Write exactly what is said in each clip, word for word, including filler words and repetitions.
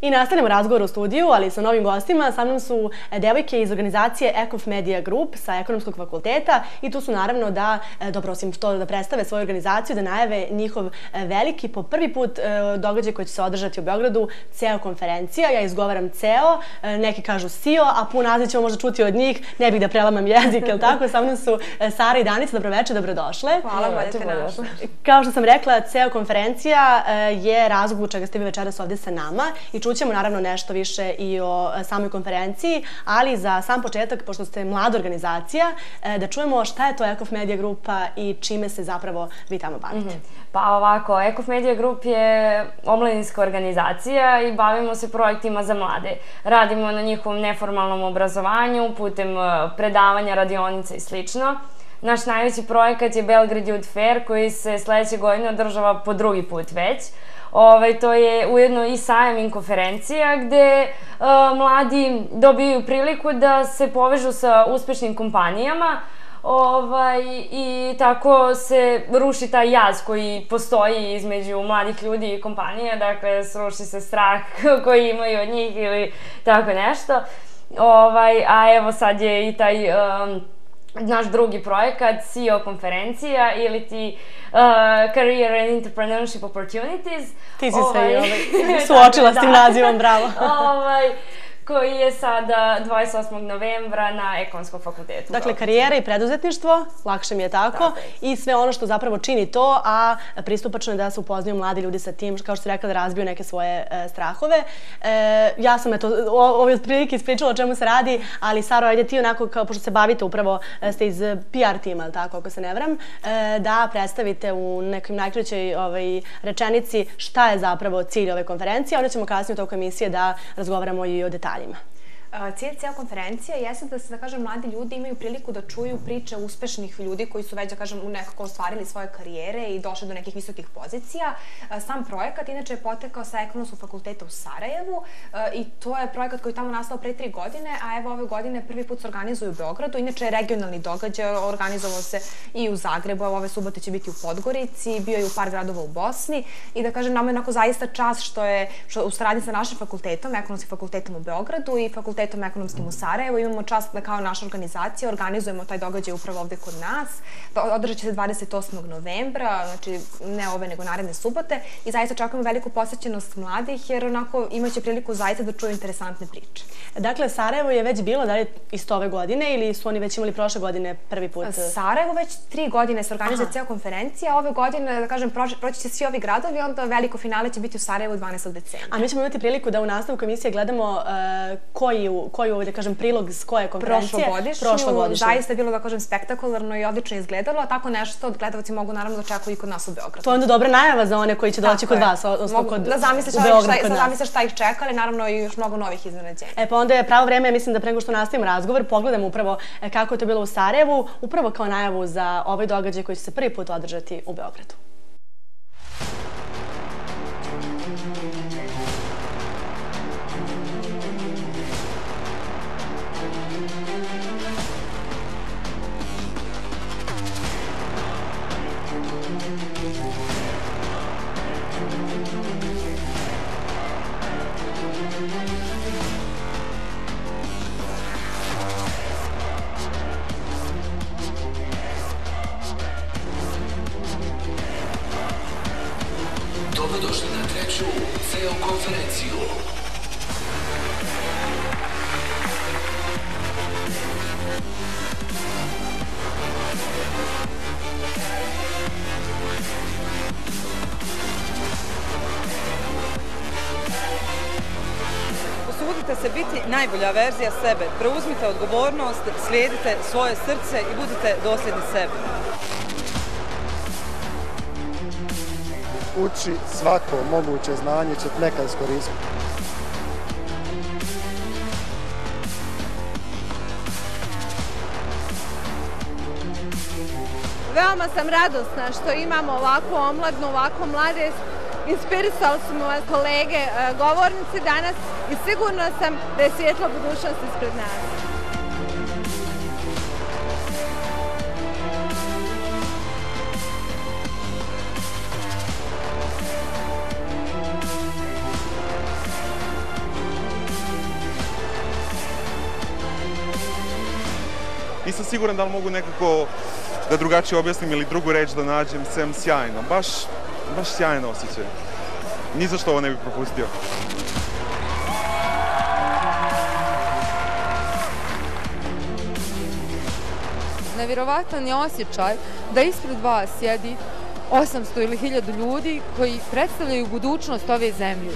I nastavljamo razgovor u studiju, ali sa novim gostima. Sa mnom su devojke iz organizacije Ekov Media Group sa Ekonomskog fakulteta i tu su naravno da, dobro, osim što da predstave svoju organizaciju, da najave njihov veliki, po prvi put događaj koji će se održati u Beogradu, C E O konferencija. Ja izgovaram C E O, neki kažu S I O, a pun naziv ćemo možda čuti od njih, ne bih da prelamam jezik, jel tako? Sa mnom su Sara i Danica, dobroveče, dobrodošle. Hvala, bolje te našli. Kao što sam rekla, C E O konferencija je razlog zbog čega ste vi večeras ovdje sa nama i čućemo naravno nešto više i o samoj konferenciji, ali za sam početak, pošto ste mlada organizacija, da čujemo šta je to Ekov Media Grupa i čime se zapravo vi tamo bavite. Pa ovako, Ekov Media Group je omladinska organizacija i bavimo se projektima za mlade. Radimo na njihovom neformalnom obrazovanju, putem predavanja, radionica i slično. Naš najveći projekat je Belgrade Youth Fair koji se sledeće godine održava po drugi put već. To je ujedno i sajam i konferencija gde mladi dobiju priliku da se povežu sa uspešnim kompanijama i tako se ruši taj jaz koji postoji između mladih ljudi i kompanija, dakle sruši se strah koji imaju od njih ili tako nešto. A evo sad je i taj naš drugi projekat, C E O konferencija ili ti Career and Entrepreneurship Opportunities. Ti si se suočila s tim nazivom, bravo. Koji je sada dvadeset osmog novembra na Ekonomskom fakultetu. Dakle, karijera i preduzetništvo, lakše mi je tako, i sve ono što zapravo čini to, a pristupačno je da se upoznaju mladi ljudi sa tim, kao što ste rekla, da razbiju neke svoje strahove. Ja sam, eto, ovo otprilike ispričala o čemu se radi, ali Saro, ajde ti onako, pošto se bavite, upravo ste iz P R tima, ali tako, ako se ne vram, da predstavite u nekoj najkraćoj rečenici šta je zapravo cilj ove konferencije, onda ćemo kasnije u toku emisije da razgovaramo i o detaljima. Cilj C E O konferencija jeste da se, da kažem, mladi ljudi imaju priliku da čuju priče uspešnih ljudi koji su već, da kažem, nekako ostvarili svoje karijere i došli do nekih visokih pozicija. Sam projekat, inače, je potekao sa Ekonomskog fakulteta u Sarajevu i to je projekat koji je tamo nastao pre tri godine, a evo ove godine prvi put se organizuje u Beogradu. Inače je regionalni događaj, organizovao se i u Zagrebu, ove subote će biti u Podgorici, bio je u par gradova u Bosni i, da kažem, nama je onako zaista čast što je u saradnji sa našim fakultetom, Ekonomskim fakultetom u Beogradu i fakultetom ekonomskim u Sarajevu. Imamo čast da kao naša organizacija organizujemo taj događaj upravo ovde kod nas. Održat će se dvadeset osmog novembra, znači ne ove nego naredne subote i zaista očekujemo veliku posvećenost mladih jer onako imaće priliku zaista da čuju interesantne priče. Dakle, Sarajevo je već bilo, da li isto ove godine ili su oni već imali prošle godine prvi put? Sarajevo već tri godine se organizuje C E O konferencija, ove godine, da kažem, proći će svi ovi gradovi, onda veliko finale će biti u Sarajevu dvanaestog decembra. A mi ćemo imati priliku da u nastavku emisije gledamo koji koji, da kažem, prilog s koje konferencije? Prošlogodišnju. Zaista je bilo, da kažem, spektakularno i odlično izgledalo, a tako nešto gledalci mogu naravno da očekuju i kod nas u Beogradu. To je onda dobra najava za one koji će doći kod vas, odnosno kod Beograd kod nas. Da zamisliš šta ih čeka, ali naravno i još mnogo novih iznenađenja. E pa onda je pravo vreme, mislim da pre nego što nastavimo razgovor, pogledamo upravo kako je to bilo u Sarajevu, upravo kao najavu za ovaj događaj koji će se prvi put održati u Beogradu. Dobrodošli na treću C E O konferenciju. Posudite se biti najbolja verzija sebe. Preuzmite odgovornost, slijedite svoje srce i budite dosljedni sebi. Uči svako moguće znanje će nekad iskoristiti. Veoma sam radosna što imamo ovako omladnu, ovako mlade. Inspirisali su moje kolege govornici danas i sigurno sam da je svjetla budućnost ispred nas. nisam siguran da li mogu nekako da drugačije objasnim ili drugu reč da nađem, sem sjajno. Baš, baš sjajan osjećaj. Ni za što ovo ne bih propustio. Nevjerovatan je osjećaj da ispred vas sjedi osamsto ili hiljadu ljudi koji predstavljaju budućnost ove zemlje.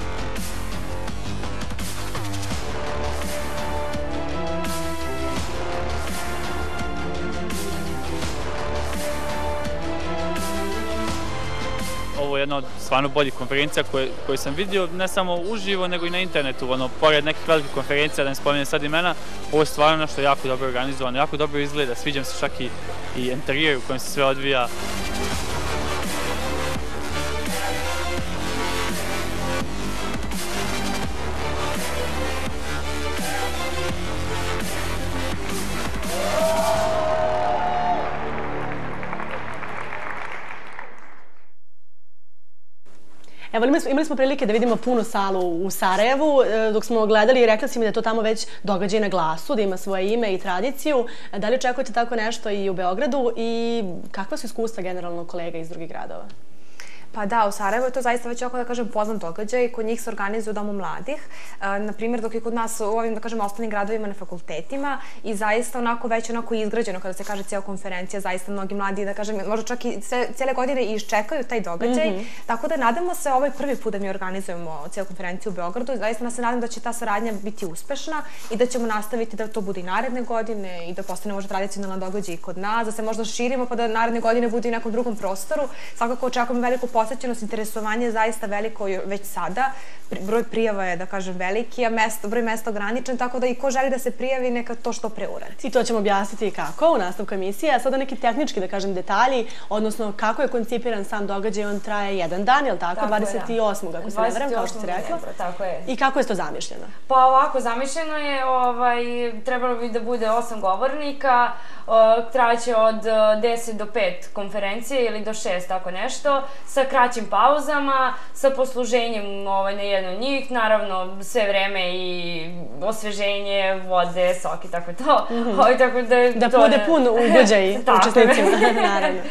Ovo je jedna od stvarno boljih konferencija koje, koje sam vidio, ne samo uživo, nego i na internetu. Ono, pored nekih velikih konferencija, da ne spominjem sad imena, ovo je stvarno nešto jako dobro organizovano, jako dobro izgleda, sviđam se čak i, i interijer u kojem se sve odvija. Evo, imali smo prilike da vidimo punu salu u Sarajevu. Dok smo gledali, rekla si mi da je to tamo već događaj na glasu, da ima svoje ime i tradiciju. Da li očekujete tako nešto i u Beogradu i kakva su iskustva generalno kolega iz drugih gradova? Pa da, u Sarajevu je to zaista već, ako da kažem, poznat događaj. Kod njih se organizuje u Domu mladih. Naprimjer, dok je kod nas u ovim, da kažem, ostalim gradovima na fakultetima i zaista onako već onako izgrađeno, kada se kaže cijela konferencija, zaista mnogi mladi, da kažem, možda čak i cijele godine i iščekaju taj događaj. Tako da nadamo se ovaj prvi put da mi organizujemo cijelu konferenciju u Beogradu. Zaista se nadam da će ta saradnja biti uspešna i da ćemo nastaviti da to bude i naredne godine i da postane možda tradicionalan događaj i kod nas, da se možda širimo pa da naredne godine bude i nekom drugom prostoru. Svakako očekujemo veliku posvećenost, interesovanje je zaista veliko već sada. Broj prijava je, da kažem, veliki, a broj mesta ograničen, tako da i ko želi da se prijavi, neka to što pre uradi. I to ćemo objasniti kako u nastavku emisije. A sada neki tehnički, da kažem, detalji, odnosno kako je koncipiran sam događaj, on traje jedan dan, je li tako? dvadeset osmog ako se ne varam, kao što si rekla. Tako je. I kako je to zamišljeno? Pa ovako, zamišljeno je, trebalo bi da bude osam govornika, trajaće od deset do pet konferencije ili do šest, tako nešto, sa kraćim pauzama, sa posluženjem na jednu od njih, naravno sve vreme i osveženje, vode, sok i tako to. Da bude pun ugođaj učesnicima, naravno.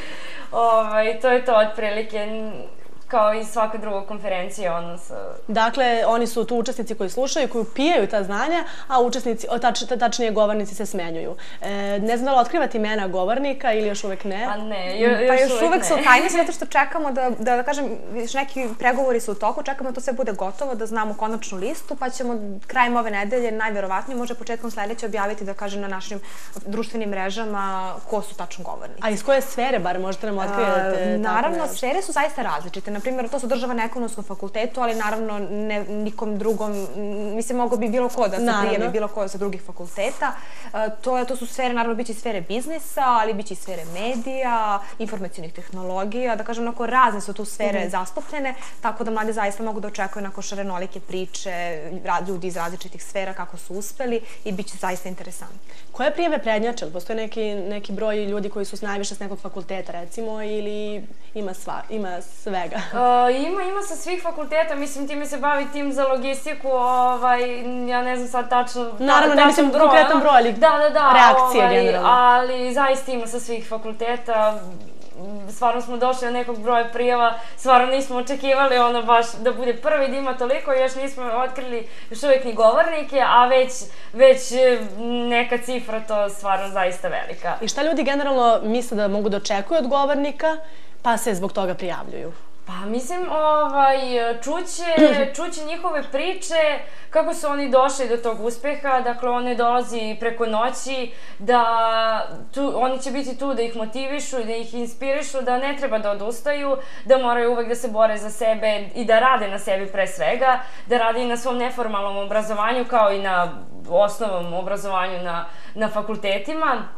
To je to otprilike, kao i svaka druga konferencija. Dakle, oni su tu učesnici koji slušaju, koji upijaju ta znanja, a učesnici, tačnije govornici se smenjuju. Ne znam da li otkrivati imena govornika ili još uvek ne? Pa ne, još uvek su tajni, zato što čekamo da, da kažem, neki pregovori su u toku, čekamo da to sve bude gotovo, da znamo konačnu listu, pa ćemo krajem ove nedelje, najverovatnije, možda početkom sledeće objaviti, da kažem, na našim društvenim mrežama ko su tačno govornici. A iz koje sfere, bar možete nam otkrivati? Naravno, sfere su zaista različite. Naprimjer, to se održava na ekonomskom fakultetu, ali naravno nikom drugom, mislim, mogo bi bilo ko da se prijavi, bilo ko sa drugih fakulteta. To su sfere, naravno, biće i sfere biznisa, ali biće i sfere medija, informacijonih tehnologija, da kažem, onako razne su tu sfere zastupljene, tako da mladi zaista mogu da očekuju onako šarenolike priče, ljudi iz različitih sfera, kako su uspeli i bit će zaista interesantno. Koje prijave prednjače? Postoje neki broj ljudi koji su najviše s nekog fakulteta, recimo, ili ima svega? Ima, ima sa svih fakulteta, mislim, time se bavi tim za logistiku, ja ne znam sad tačno... Naravno, ne mislim konkretan broj, ali reakcije generalno. Ali zaista ima sa svih fakulteta, stvarno smo došli do nekog broja prijava, stvarno nismo očekivali ono baš da bude prvi, da ima toliko, još nismo otkrili još uvijek ni govornike, a već neka cifra, to stvarno zaista velika. I šta ljudi generalno misle da mogu da očekuju od govornika, pa se zbog toga prijavljuju? Pa mislim, čuće njihove priče, kako su oni došli do tog uspeha, dakle oni dolazi preko noći, da oni će biti tu da ih motivišu, da ih inspirišu, da ne treba da odustaju, da moraju uvek da se bore za sebe i da rade na sebi pre svega, da rade i na svom neformalnom obrazovanju kao i na osnovnom obrazovanju na fakultetima.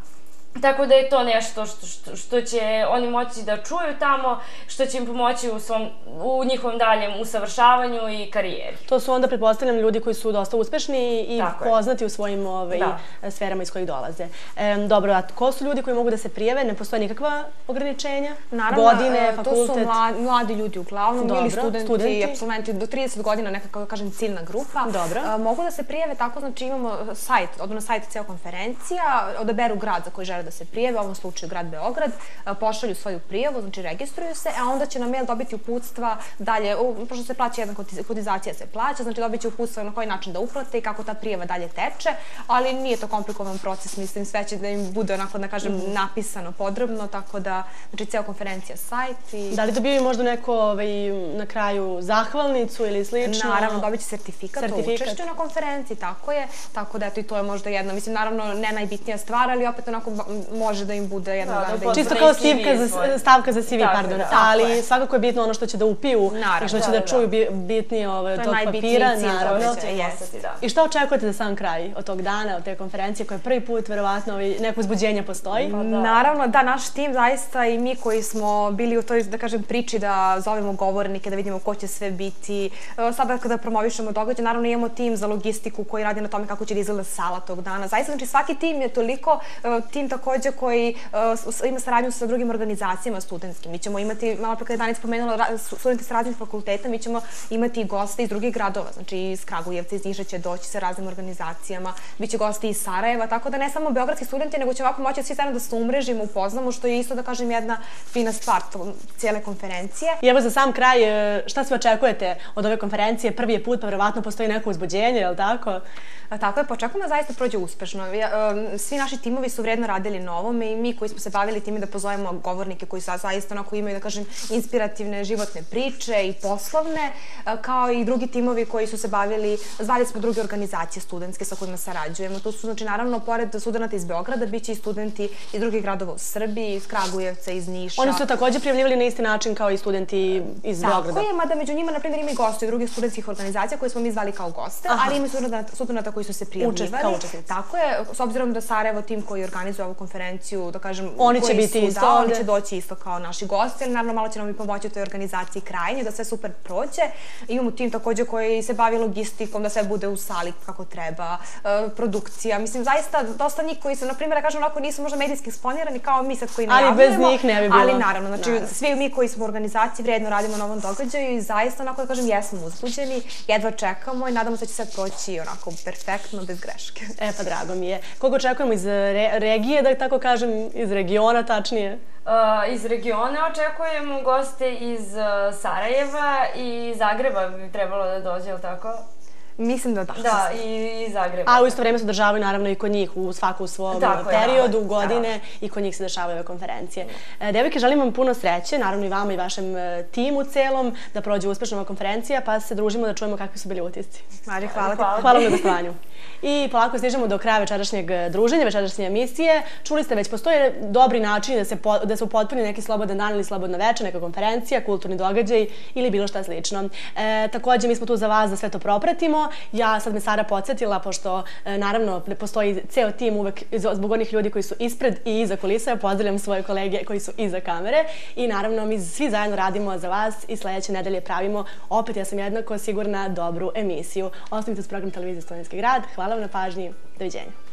Tako da je to nešto što, što, što će oni moći da čuju tamo, što će im pomoći u, svom, u njihovom daljem usavršavanju i karijeri. To su onda, pretpostavljam, ljudi koji su dosta uspešni i Tako poznati je. u svojim ovaj, da. sferama iz kojih dolaze. E, dobro, a ko su ljudi koji mogu da se prijave? Ne postoje nikakva ograničenja? Naravno, godine, to fakultet? su mladi, mladi ljudi uglavnom, Dobro, ili studenti, studenti, apsolventi do trideset godina, nekako kažem ciljna grupa. Dobro. A, mogu da se prijave tako, znači imamo sajt, odno na sajt ceo konferencija, odaberu grad za koji žele da se prijave, u ovom slučaju grad Beograd, pošalju svoju prijavu, znači registruju se, a onda će na mail dobiti uputstva dalje, pošto se plaća jedna kotizacija se plaća, znači dobit će uputstva na koji način da uplate i kako ta prijava dalje teče, ali nije to komplikovan proces, mislim, sve će da im bude onako, da kažem, mm. napisano podrobno, tako da, znači, ceo konferencija sajt i... Da li dobiju možda neko ovaj, na kraju zahvalnicu ili slično? Naravno, dobit će sertifikat, sertifikat. o učešću na konferenciji, tako je, tako da, eto, i to je možda jedna, mislim, naravno, ne najbitnija stvar, ali opet onako može da im bude jedan da, dan. Da, čisto kao stivka za, stavka za C V, da, pardon, da, ali je. svakako je bitno ono što će da upiju naravno, i što će da, da čuju da. bitnije ovaj, od tog papira, naravno. Da. I šta očekujete za sam kraj od tog dana, od te konferencije koja prvi put, verovatno, ovaj, neko uzbuđenje postoji? Pa, da. Naravno, da, naš tim zaista i mi koji smo bili u toj, da kažem, priči da zovemo govornike, da vidimo ko će sve biti. Sada kada promovišemo događaj, naravno imamo tim za logistiku koji radi na tome kako će da izgleda sala tog dana. Zaista, znači svaki tim je toliko, tim takođe koji ima saradnju sa drugim organizacijama studentskim. Mi ćemo imati, malo pre kada je Danica spomenula, studenti sa raznih fakulteta, mi ćemo imati goste iz drugih gradova, znači iz Kragujevca, iz Niša će doći sa raznim organizacijama, biće gosti iz Sarajeva, tako da ne samo beogradski studenti, nego će ovako moći svi zajedno da se umrežimo, upoznamo, što je isto, da kažem, jedna fina stvar cijele konferencije. I evo za sam kraj, šta se očekujete od ove konferencije? Prvi je put, pa verovatno postoji neko uzbuđenje, je li tako? Tako je, pa očekujemo da zaista prođe uspešno. Svi naši timovi su vredno radili na ovome i mi koji smo se bavili time da pozovemo govornike koji zaista onako imaju, da kažem, inspirativne životne priče i poslovne, kao i drugi timovi koji su se bavili, zvali smo druge organizacije studentske sa kojima sarađujemo. Tu su, znači, naravno, pored studenta iz Beograda, bit će i studenti iz drugih gradova u Srbiji, iz Kragujevca, iz Niša. Oni su takođe prijavljivali na isti način kao i studenti iz Beograda? Tako je, mada među njima, na primjer, ima i gosti drugih studentskih organizacija koje smo mi zvali kao goste, ali ima studenta koji su se prijavljivali. Kao učesnici. Tako je, s obzirom da Sarajevo, tim koji organizuje ovu konferenciju, da kažem, oni će biti isto ovde. Oni će doći isto kao naši gosti, ali naravno malo će nam i pomoći u toj organizaciji krajnje, da sve super prođe. Imamo tim takođe koji se bavi logistikom, da sve bude u sali kako treba, produkcija. Mislim, zaista, dosta njih koji su, na primjer, da kažem, onako nisu možda medijski eksponirani kao mi sad koji najavljujemo. Ali bez njih ne bi bilo. Ali naravno, znači, svi mi koji smo u organizaciji vredno radimo na ovom događaju i zaista, onako da kažem, jesmo uzbuđeni, jedva čekamo i nadamo se da će sve proći onako perfektno, bez greške. E pa drago mi je. Koga očekujemo iz regije, da tako kažem, iz regiona tačnije? Iz regiona očekujemo goste iz Sarajeva i Zagreba bi trebalo da dođe, ili tako? Mislim da da. Da, i Zagreba. A u isto vreme se održavaju naravno i kod njih u svaku svom periodu, godine i kod njih se dešavaju ove konferencije. Devojke, želim vam puno sreće, naravno i vama i vašem timu celom, da prođe uspešno ova konferencija, pa se družimo da čujemo kakvi su bili utisci. Mari, hvala ti. Hvala vam na gostovanju. I polako stižemo do kraja večerašnjeg druženja, večerašnje emisije. Čuli ste već, postoje dobri načini da se, da se upotpuni neki slobodan dan ili slobodna večer, neka konferencija, kulturni događaj ili bilo šta slično. E, takođe, mi smo tu za vas da sve to propratimo. Ja sad me Sara podsjetila, pošto naravno postoji ceo tim uvek zbog onih ljudi koji su ispred i iza kulisa. Ja pozdravljam svoje kolege koji su iza kamere i naravno mi svi zajedno radimo za vas i sledeće nedelje pravimo, opet ja sam jednako sigurna, dobru emisiju. Ostanite uz program Televizije Studentski grad. Hvala vam na pažnji. Doviđenja.